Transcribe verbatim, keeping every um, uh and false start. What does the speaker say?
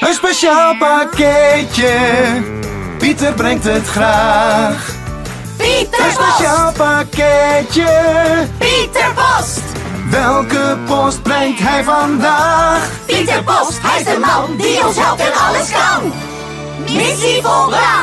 Een speciaal pakketje, Pieter brengt het graag. Pieter Een speciaal pakketje, Pieter Post. Welke post brengt hij vandaag? Pieter Post, hij is de man die ons helpt en alles kan. Missie volbracht.